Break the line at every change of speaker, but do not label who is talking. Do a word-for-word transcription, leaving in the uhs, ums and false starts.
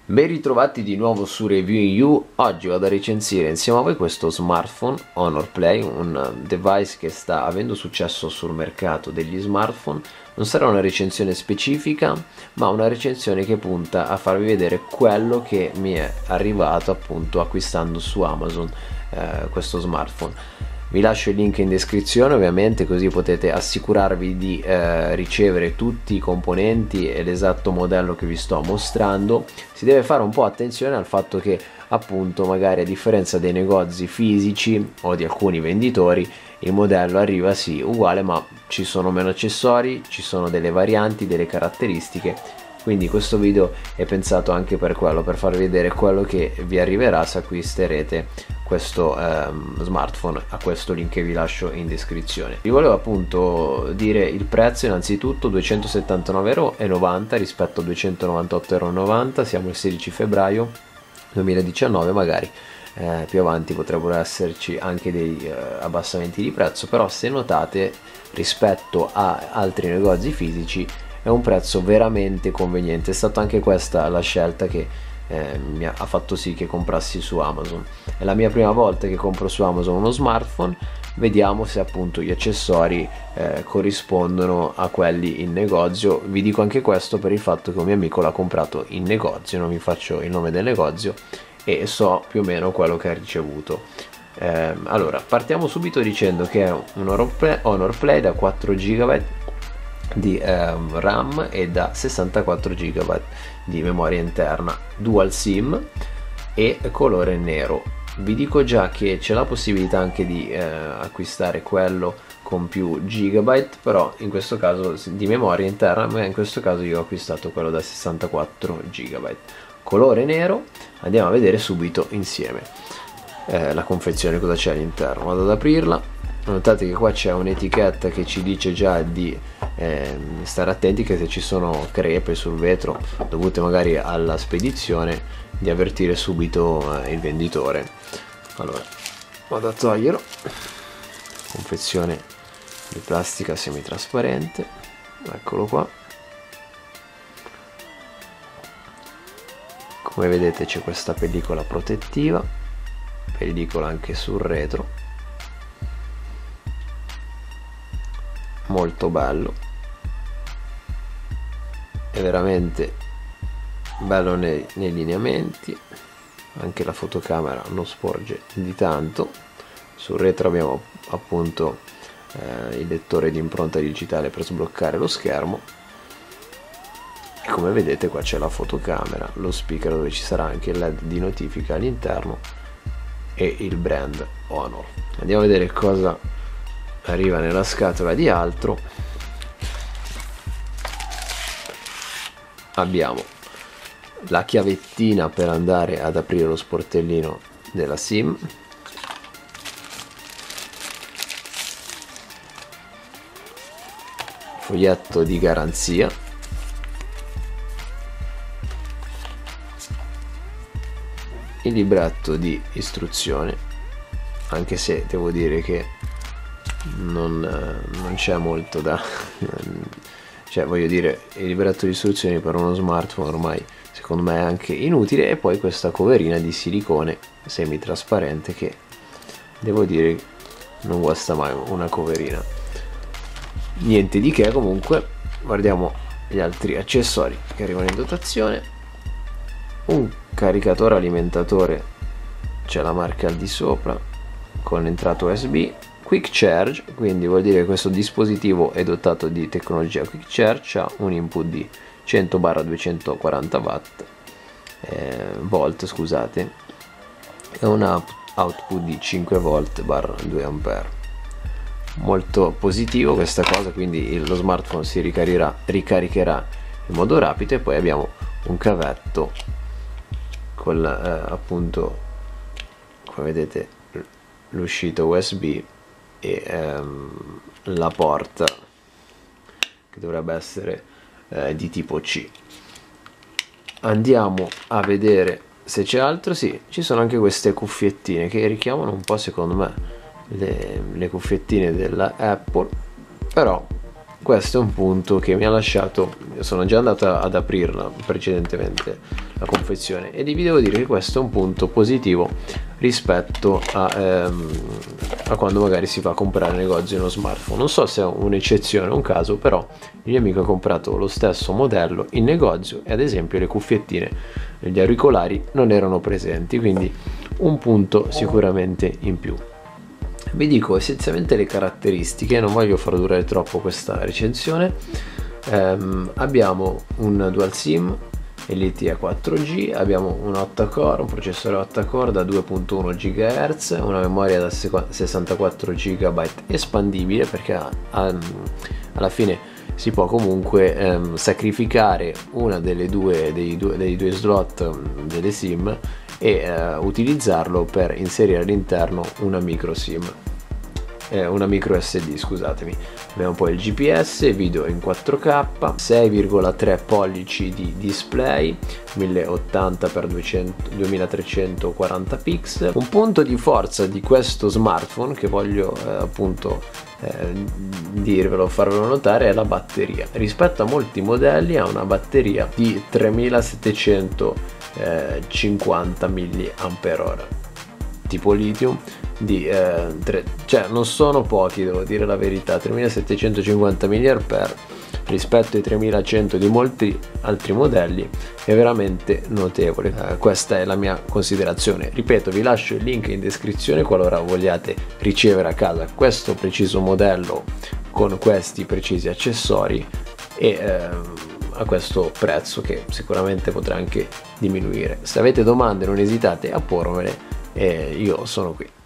Ben ritrovati di nuovo su Review You. Oggi vado a recensire insieme a voi questo smartphone Honor Play, un device che sta avendo successo sul mercato degli smartphone. Non sarà una recensione specifica, ma una recensione che punta a farvi vedere quello che mi è arrivato appunto acquistando su Amazon eh, questo smartphone. Vi lascio il link in descrizione ovviamente, così potete assicurarvi di eh, ricevere tutti i componenti e l'esatto modello che vi sto mostrando. Si deve fare un po' attenzione al fatto che appunto magari a differenza dei negozi fisici o di alcuni venditori il modello arriva sì uguale, ma ci sono meno accessori, ci sono delle varianti, delle caratteristiche. Quindi questo video è pensato anche per quello, per farvi vedere quello che vi arriverà se acquisterete questo ehm, smartphone a questo link che vi lascio in descrizione. Vi volevo appunto dire il prezzo innanzitutto: duecentosettantanove e novanta euro rispetto a duecentonovantotto e novanta euro. Siamo il sedici febbraio duemiladiciannove, magari eh, più avanti potrebbero esserci anche dei eh, abbassamenti di prezzo, però se notate rispetto a altri negozi fisici è un prezzo veramente conveniente. È stata anche questa la scelta che eh, mi ha, ha fatto sì che comprassi su Amazon. È la mia prima volta che compro su Amazon uno smartphone. Vediamo se appunto gli accessori eh, corrispondono a quelli in negozio. Vi dico anche questo per il fatto che un mio amico l'ha comprato in negozio, non vi faccio il nome del negozio e so più o meno quello che ha ricevuto. Eh, allora partiamo subito dicendo che è un Honor Play, Honor Play da quattro giga di ehm, RAM e da sessantaquattro giga di memoria interna, dual sim e colore nero. Vi dico già che c'è la possibilità anche di eh, acquistare quello con più gigabyte, però in questo caso di memoria interna, ma in questo caso io ho acquistato quello da sessantaquattro giga. Colore nero. Andiamo a vedere subito insieme eh, la confezione, cosa c'è all'interno. Vado ad aprirla. Notate che qua c'è un'etichetta che ci dice già di eh, stare attenti che se ci sono crepe sul vetro dovute magari alla spedizione, di avvertire subito eh, il venditore. Allora vado a toglierlo. Confezione di plastica semitrasparente, eccolo qua. Come vedete c'è questa pellicola protettiva, pellicola anche sul retro. Molto bello, è veramente bello nei, nei lineamenti, anche la fotocamera non sporge di tanto. Sul retro abbiamo appunto eh, il lettore di impronta digitale per sbloccare lo schermo e come vedete qua c'è la fotocamera, lo speaker dove ci sarà anche il led di notifica all'interno e il brand Honor. Andiamo a vedere cosa arriva nella scatola di altro. Abbiamo la chiavettina per andare ad aprire lo sportellino della SIM, foglietto di garanzia, il libretto di istruzione, anche se devo dire che non, non c'è molto da cioè voglio dire, il libretto di istruzioni per uno smartphone ormai secondo me è anche inutile. E poi questa coverina di silicone semitrasparente che devo dire non guasta mai una coverina. Niente di che. Comunque guardiamo gli altri accessori che arrivano in dotazione. Un caricatore alimentatore, c'è la marca al di sopra, con entrata U S B. Quick Charge, quindi vuol dire che questo dispositivo è dotato di tecnologia Quick Charge, ha un input di cento duecentoquaranta watt, eh, volt scusate, e un output di cinque volt due ampere. Molto positivo questa cosa, quindi lo smartphone si ricaricherà, ricaricherà in modo rapido. E poi abbiamo un cavetto con eh, appunto, come vedete, l'uscita U S B e ehm, la porta che dovrebbe essere eh, di tipo C. Andiamo a vedere se c'è altro. Sì, ci sono anche queste cuffiettine che richiamano un po' secondo me le, le cuffiettine della Apple, però questo è un punto che mi ha lasciato, sono già andato ad aprirla precedentemente la confezione, e vi devo dire che questo è un punto positivo rispetto a, ehm, a quando magari si va a comprare in negozio uno smartphone. Non so se è un'eccezione o un caso, però il mio amico ha comprato lo stesso modello in negozio e ad esempio le cuffiettine, gli auricolari non erano presenti, quindi un punto sicuramente in più. Vi dico essenzialmente le caratteristiche, non voglio far durare troppo questa recensione. ehm, abbiamo un dual sim L T E quattro G, abbiamo un otto core, un processore otto core da due virgola uno gigahertz, una memoria da sessantaquattro giga espandibile, perché a, a, alla fine si può comunque ehm, sacrificare una delle due dei, due dei due slot delle sim e eh, utilizzarlo per inserire all'interno una micro sim, eh, una micro S D, scusatemi. Abbiamo poi il G P S, video in quattro K, sei virgola tre pollici di display, mille ottanta per duemilatrecentoquaranta pixel. Un punto di forza di questo smartphone che voglio eh, appunto eh, dirvelo, farvelo notare, è la batteria. Rispetto a molti modelli ha una batteria di tremilasettecentocinquanta milliampere ora, tipo lithium, di eh, tre, cioè non sono pochi, devo dire la verità. Tremilasettecentocinquanta milliampere rispetto ai tremilacento di molti altri modelli è veramente notevole. Eh, questa è la mia considerazione. Ripeto, vi lascio il link in descrizione qualora vogliate ricevere a casa questo preciso modello con questi precisi accessori e eh, a questo prezzo, che sicuramente potrà anche diminuire. Se avete domande non esitate a pormele, e io sono qui.